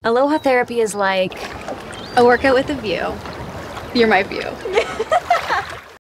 Aloha Therapy is like A workout with a view. You're my view.